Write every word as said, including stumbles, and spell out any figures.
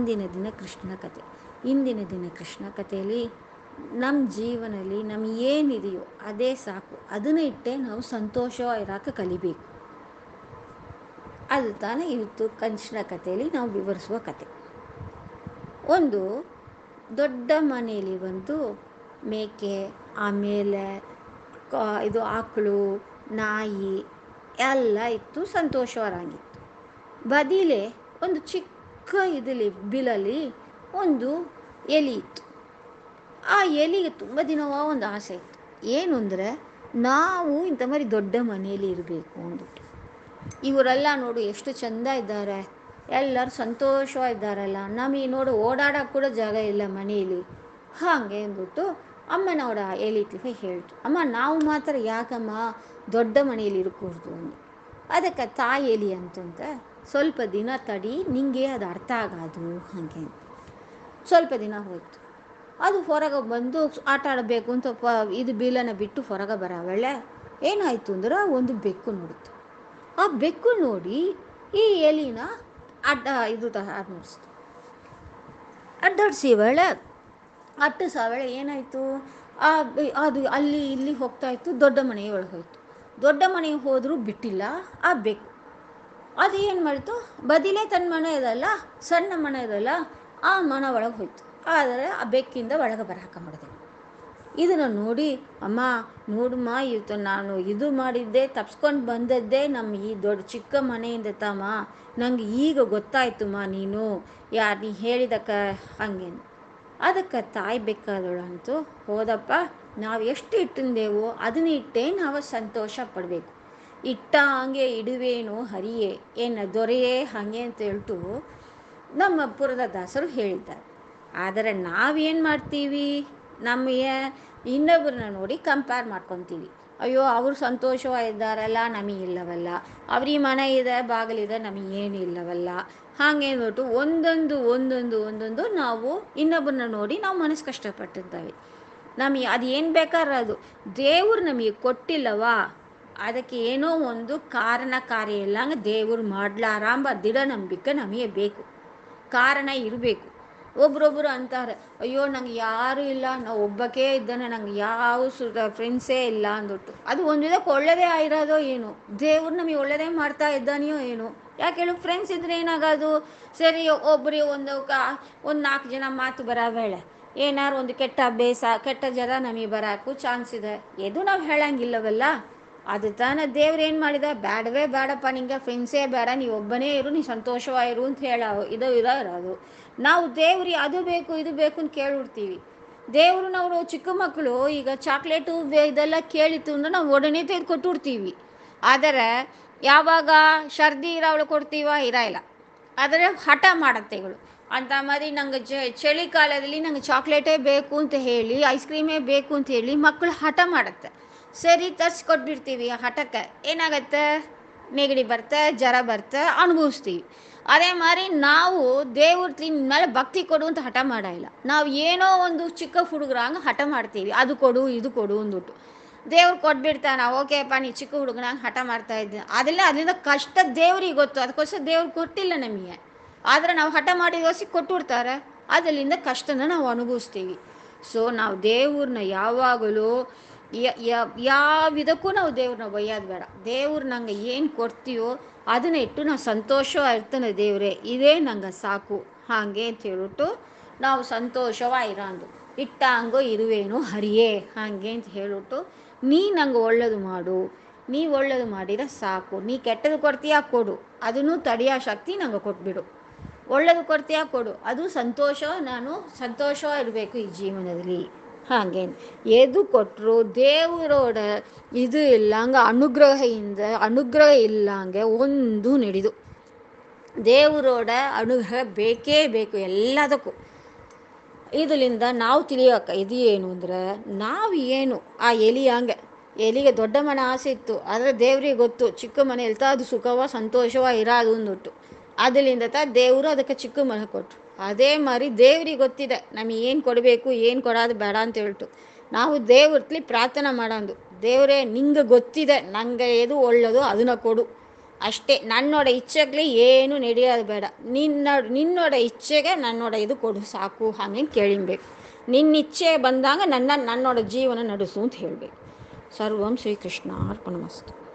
ಇಂದಿನ ದಿನ ಕೃಷ್ಣನ ಕತೆ. ಇಂದಿನ ದಿನ ಕೃಷ್ಣ ಕಥೆಯಲ್ಲಿ ನಮ್ಮ ಜೀವನದಲ್ಲಿ ನಮ್ಗೆ ಏನಿದೆಯೋ ಅದೇ ಸಾಕು, ಅದನ್ನ ಇಟ್ಟೇ ನಾವು ಸಂತೋಷ ಇರೋಕೆ ಕಲಿಬೇಕು. ಅದು ತಾನೇ ಇವತ್ತು ಕೃಷ್ಣ ಕಥೆಯಲ್ಲಿ ನಾವು ವಿವರಿಸುವ ಕತೆ. ಒಂದು ದೊಡ್ಡ ಮನೆಯಲ್ಲಿ ಒಂದು ಮೇಕೆ, ಆಮೇಲೆ ಇದು ಆಕಳು, ನಾಯಿ ಎಲ್ಲ ಇತ್ತು, ಸಂತೋಷವಾಗಿತ್ತು. ಬದಿಲೇ ಒಂದು ಚಿಕ್ಕ ಇದರಲ್ಲಿ ಬಿಲಲ್ಲಿ ಒಂದು ಎಲೆ ಇತ್ತು. ಆ ಎಲೆಗೆ ತುಂಬ ದಿನವ ಒಂದು ಆಸೆ ಇತ್ತು. ಏನು ಅಂದರೆ, ನಾವು ಇಂಥ மாதிரி ದೊಡ್ಡ ಮನೆಯಲ್ಲಿ ಇರಬೇಕು ಅಂದ್ಬಿಟ್ಟು. ಇವರೆಲ್ಲ ನೋಡು ಎಷ್ಟು ಚೆಂದ ಇದ್ದಾರೆ, ಎಲ್ಲರೂ ಸಂತೋಷವಾಗಿದ್ದಾರಲ್ಲ, ನಮಗೆ ನೋಡು ಓಡಾಡೋಕೆ ಕೂಡ ಜಾಗ ಇಲ್ಲ ಮನೆಯಲ್ಲಿ. ಹಾಗೆ ಅಂದ್ಬಿಟ್ಟು ಅಮ್ಮನವರ ಎಲಿತಿಗೆ ಹೇಳ್ತು, ಅಮ್ಮ ನಾವು ಮಾತ್ರ ಯಾಕಮ್ಮ ದೊಡ್ಡ ಮನೆಯಲ್ಲಿ ಇರಕೂಡ್ದು ಅಂದು. ಅದಕ್ಕೆ ತಾಯಿ ಎಲಿ ಅಂತಂತ, ಸ್ವಲ್ಪ ದಿನ ತಡಿ, ನಿಂಗೆ ಅದು ಅರ್ಥ ಆಗೋದು ಹಾಗೆ. ಸ್ವಲ್ಪ ದಿನ ಹೋಯ್ತು. ಅದು ಹೊರಗೆ ಬಂದು ಆಟ ಆಡಬೇಕು ಅಂತ ಪ ಇದು ಬೀಲನ್ನು ಬಿಟ್ಟು ಹೊರಗೆ ಬರೋವಳೆ ಏನಾಯಿತು ಅಂದ್ರೆ, ಒಂದು ಬೆಕ್ಕು ನೋಡಿತು. ಆ ಬೆಕ್ಕು ನೋಡಿ ಈ ಎಲಿನ ಅಡ್ಡ ಇದು ಅಡ್ಡಿಸ್ತು. ಅಡ್ಡಾಡಿಸಿ ವೇಳೆ ಅಟ್ಟು ಸಾವಳೆ ಏನಾಯಿತು, ಆ ಅದು ಅಲ್ಲಿ ಇಲ್ಲಿ ಹೋಗ್ತಾ ಇತ್ತು, ದೊಡ್ಡ ಮನೆಯ ಒಳಗೆ ಹೋಯ್ತು. ದೊಡ್ಡ ಮನೆಗೆ ಹೋದರೂ ಬಿಟ್ಟಿಲ್ಲ ಆ ಬೆಕ್ಕು. ಅದು ಏನು ಮಾಡ್ತು, ಬದಿಲೇ ತನ್ನ ಮನೆ ಇದಲ್ಲ, ಸಣ್ಣ ಮನೆ ಇದಲ್ಲ, ಆ ಮನೆ ಒಳಗೆ ಹೋಯ್ತು. ಆದರೆ ಆ ಬೆಕ್ಕಿಂದ ಒಳಗೆ ಬರಕ್ಕೆ ಮಾಡಿದೆ. ಇದನ್ನು ನೋಡಿ, ಅಮ್ಮ ನೋಡಮ್ಮ, ಇವತ್ತು ನಾನು ಇದು ಮಾಡಿದ್ದೆ, ತಪ್ಸ್ಕೊಂಡು ಬಂದದ್ದೇ ನಮ್ಮ ಈ ದೊಡ್ಡ ಚಿಕ್ಕ ಮನೆಯಿಂದ ತಮ್ಮ, ನನಗೆ ಈಗ ಗೊತ್ತಾಯ್ತಮ್ಮ ನೀನು ಯಾರು ನೀ ಹೇಳಿದಕ್ಕೆ ಹಂಗೆ. ಅದಕ್ಕೆ ತಾಯಿ ಬೇಕಾದಳಂತೂ, ಹೋದಪ್ಪ, ನಾವು ಎಷ್ಟು ಇಟ್ಟಿಂದೆವೋ ಅದನ್ನ ಇಟ್ಟೇ ನಾವು ಸಂತೋಷ ಪಡಬೇಕು. ಇಟ್ಟ ಹಂಗೆ ಇಡುವೇನು ಹರಿಯೇ ಏನು ದೊರೆಯೇ ಹಾಗೆ ಅಂತ ಹೇಳ್ತು ನಮ್ಮ ಪುರದಾಸರು ಹೇಳಿದ್ದಾರೆ. ಆದರೆ ನಾವೇನು ಮಾಡ್ತೀವಿ, ನಮಗೆ ಇನ್ನೊಬ್ಬರನ್ನ ನೋಡಿ ಕಂಪೇರ್ ಮಾಡ್ಕೊತೀವಿ. ಅಯ್ಯೋ ಅವರು ಸಂತೋಷವಾಗಿದ್ದಾರಲ್ಲ, ನಮಗಿಲ್ಲವಲ್ಲ, ಅವ್ರಿಗೆ ಮನೆ ಇದೆ, ಬಾಗಿಲಿದೆ, ನಮಗೇನು ಇಲ್ಲವಲ್ಲ, ಹಾಗೆ ಅಂದ್ಬಿಟ್ಟು ಒಂದೊಂದು ಒಂದೊಂದು ಒಂದೊಂದು ನಾವು ಇನ್ನೊಬ್ಬರನ್ನ ನೋಡಿ ನಾವು ಮನಸ್ಸು ಕಷ್ಟಪಟ್ಟಿರ್ತೇವೆ. ನಮಗೆ ಅದು ಏನು ಬೇಕಾದ್ರೆ ಅದು ದೇವ್ರು ನಮಗೆ ಕೊಟ್ಟಿಲ್ಲವಾ, ಅದಕ್ಕೆ ಏನೋ ಒಂದು ಕಾರಣ ಕಾರ್ಯ ಇಲ್ಲ, ಹಂಗೆ ದೇವ್ರು ಮಾಡ್ಲಾರ ಎಂಬ ದೃಢ ನಂಬಿಕೆ ನಮಗೆ ಬೇಕು, ಕಾರಣ ಇರಬೇಕು. ಒಬ್ರೊಬ್ರು ಅಂತಾರೆ, ಅಯ್ಯೋ ನಂಗೆ ಯಾರೂ ಇಲ್ಲ, ನಾವು ಒಬ್ಬಕ್ಕೆ ಇದ್ದಾನೆ, ನಂಗೆ ಯಾವ ಸುತ್ತ ಫ್ರೆಂಡ್ಸೇ ಇಲ್ಲ ಅಂದ್ಬಿಟ್ಟು. ಅದು ಒಂದು ವಿಧಕ್ಕೆ ಒಳ್ಳೆಯದೇ ಆಗಿರೋದೋ ಏನು, ದೇವ್ರು ನಮಗೆ ಒಳ್ಳೆಯದೇ ಮಾಡ್ತಾ ಇದ್ದಾನೆಯೋ ಏನು. ಯಾಕೆ ಹೇಳು, ಫ್ರೆಂಡ್ಸ್ ಇದ್ರೆ ಏನಾಗೋದು, ಸರಿ ಒಬ್ಬರಿಗೆ ಒಂದು ಕಾ ಒಂದು ನಾಲ್ಕು ಜನ ಮಾತು ಬರೋವೇಳೆ ಏನಾರು ಒಂದು ಕೆಟ್ಟ ಅಭ್ಯಾಸ ಕೆಟ್ಟ ಜನ ನಮಗೆ ಬರೋಕ್ಕೂ ಚಾನ್ಸ್ ಇದೆ, ಇದು ನಾವು ಹೇಳಂಗಿಲ್ಲವಲ್ಲ. ಅದು ತಾನೇ ದೇವ್ರು ಏನು ಮಾಡಿದ, ಬೇಡವೇ ಬೇಡಪ್ಪ, ನಿಂಗೆ ಫ್ರೆಂಡ್ಸೇ ಬೇಡ, ನೀವು ಒಬ್ಬನೇ ಇರು, ನೀ ಸಂತೋಷವಾಗಿರು ಅಂತ ಹೇಳೋ ಇದು ಇರೋ ಇರೋದು. ನಾವು ದೇವ್ರಿ ಅದು ಬೇಕು ಇದು ಬೇಕು ಅಂತ ಕೇಳಿಬಿಡ್ತೀವಿ. ದೇವರು ನಾವು ಚಿಕ್ಕ ಮಕ್ಕಳು ಈಗ ಚಾಕ್ಲೇಟು ಇದೆಲ್ಲ ಕೇಳಿತು ಅಂದ್ರೆ ನಾವು ಒಡನೆ ತೆಗೆದು ಕೊಟ್ಟುಬಿಡ್ತೀವಿ. ಆದರೆ ಯಾವಾಗ ಸರ್ದಿ ಇರೋವಳು ಕೊಡ್ತೀವ, ಇರ ಇಲ್ಲ. ಆದರೆ ಹಠ ಮಾಡತ್ತೆಗಳು ಅಂತ ಮರಿ ನಂಗೆ ಚಳಿಗಾಲದಲ್ಲಿ ನಂಗೆ ಚಾಕ್ಲೇಟೇ ಬೇಕು ಅಂತ ಹೇಳಿ, ಐಸ್ ಕ್ರೀಮೇ ಬೇಕು ಅಂತ ಹೇಳಿ ಮಕ್ಕಳು ಹಠ ಮಾಡುತ್ತೆ. ಸರಿ ತರಿಸ್ಕೊಟ್ಬಿಡ್ತೀವಿ. ಆ ಹಠಕ್ಕೆ ಏನಾಗತ್ತೆ, ನೆಗಡಿ ಬರುತ್ತೆ, ಜ್ವರ ಬರುತ್ತೆ, ಅನುಭವಿಸ್ತೀವಿ. ಅದೇ ಮಾರಿ ನಾವು ದೇವ್ರ ಮೇಲೆ ಭಕ್ತಿ ಕೊಡು ಅಂತ ಹಠ ಮಾಡಿಲ್ಲ. ನಾವು ಏನೋ ಒಂದು ಚಿಕ್ಕ ಹುಡುಗರ ಹಂಗೆ ಹಠ ಮಾಡ್ತೀವಿ, ಅದು ಕೊಡು ಇದು ಕೊಡು ಅಂದ್ಬಿಟ್ಟು. ದೇವ್ರು ಕೊಟ್ಬಿಡ್ತಾನೆ, ಓಕೆಪ್ಪ ನೀ ಚಿಕ್ಕ ಹುಡುಗನಂಗೆ ಹಠ ಮಾಡ್ತಾ ಇದ್ದೀನಿ. ಅದೆಲ್ಲ ಅದರಿಂದ ಕಷ್ಟ ದೇವ್ರಿಗೆ ಗೊತ್ತು, ಅದಕ್ಕೋಸ್ಕರ ದೇವ್ರು ಕೊಟ್ಟಿಲ್ಲ ನಮಗೆ. ಆದರೆ ನಾವು ಹಠ ಮಾಡಿದೋಸಿ ಕೊಟ್ಟುಬಿಡ್ತಾರೆ, ಅದರಿಂದ ಕಷ್ಟನ ನಾವು ಅನುಭವಿಸ್ತೀವಿ. ಸೊ ನಾವು ದೇವ್ರನ್ನ ಯಾವಾಗಲೂ ಯಾವ ಇದಕ್ಕೂ ನಾವು ದೇವ್ರನ್ನ ಒಯ್ಯೋದು ಬೇಡ. ದೇವ್ರು ನಂಗೆ ಏನು ಕೊಡ್ತೀವೋ ಅದನ್ನ ಇಟ್ಟು ನಾವು ಸಂತೋಷವಾಗಿರ್ತಾನೆ, ದೇವರೇ ಇದೇ ನಂಗೆ ಸಾಕು ಹಾಗೆ ಅಂತ ಹೇಳ್ಬಿಟ್ಟು ನಾವು ಸಂತೋಷವಾಗಿರೋದು. ಇಟ್ಟ ಹಂಗೋ ಇರುವೇನು ಹರಿಯೇ ಹಾಗೆ ಅಂತ ಹೇಳ್ಬಿಟ್ಟು, ನೀ ನಂಗೆ ಒಳ್ಳೇದು ಮಾಡು, ನೀ ಒಳ್ಳೇದು ಮಾಡಿದ್ರೆ ಸಾಕು, ನೀ ಕೆಟ್ಟದ್ದು ಕೊಡ್ತೀಯಾ ಕೊಡು, ಅದನ್ನು ತಡೆಯೋ ಶಕ್ತಿ ನಂಗೆ ಕೊಟ್ಬಿಡು. ಒಳ್ಳೇದು ಕೊಡ್ತೀಯಾ ಕೊಡು, ಅದು ಸಂತೋಷ, ನಾನು ಸಂತೋಷವಾಗಿರಬೇಕು ಈ ಜೀವನದಲ್ಲಿ ಹಾಗೆ. ಎದು ಕೊಟ್ಟರು ದೇವರೋட ಇದು ಇಲ್ಲ ಹಂಗೆ ಅನುಗ್ರಹದಿಂದ ಅನುಗ್ರಹ ಇಲ್ಲ ಹಂಗೆ ಒಂದು ನಡೆದು. ದೇವರೋಡ ಅನುಗ್ರಹ ಬೇಕೇ ಬೇಕು ಎಲ್ಲದಕ್ಕೂ. ಇದರಿಂದ ನಾವು ತಿಳಿಯೋಕೆ ಇದು ಏನು ಅಂದರೆ, ನಾವು ಏನು ಆ ಎಲಿ ಹಂಗೆ ಎಲಿಗೆ ದೊಡ್ಡ ಮನೆ ಆಸೆ ಇತ್ತು, ಆದರೆ ದೇವ್ರಿಗೆ ಗೊತ್ತು ಚಿಕ್ಕ ಮನೆ ಇರ್ತಾ ಅದು ಸುಖವ ಸಂತೋಷವ ಇರೋದು ಅಂದ್ಬಿಟ್ಟು. ಅದರಿಂದ ತ ದೇವರು ಅದಕ್ಕೆ ಚಿಕ್ಕ ಮನೆ ಕೊಟ್ಟರು. ಅದೇ ಮಾರಿ ದೇವ್ರಿಗೆ ಗೊತ್ತಿದೆ ನಮಗೆ ಏನು ಕೊಡಬೇಕು ಏನು ಕೊಡೋದು ಬೇಡ ಅಂತ ಹೇಳ್ತು. ನಾವು ದೇವ್ರಲ್ಲಿ ಪ್ರಾರ್ಥನೆ ಮಾಡೋದು, ದೇವರೇ ನಿಂಗೆ ಗೊತ್ತಿದೆ ನನಗೆ ಎದು ಒಳ್ಳೆಯದು ಅದನ್ನು ಕೊಡು, ಅಷ್ಟೇ. ನನ್ನೋட ಇಚ್ಛೆಗ್ಲಿ ಏನು ನಡೆಯೋದು ಬೇಡ. ನಿನ್ನ ನಿನ್ನೋಡ ಇಚ್ಛೆಗೆ ನನ್ನೋಡ ಇದು ಕೊಡು ಸಾಕು, ಹಾಗೆ ಕೇಳಿಬೇಕು. ನಿನ್ನ ಇಚ್ಛೆ ಬಂದಾಗ ನನ್ನ ನನ್ನೋಡ ಜೀವನ ನಡೆಸು ಅಂತ ಹೇಳಬೇಕು. ಸರ್ವಂ ಶ್ರೀಕೃಷ್ಣ ಅರ್ಪಣಮಸ್ತು.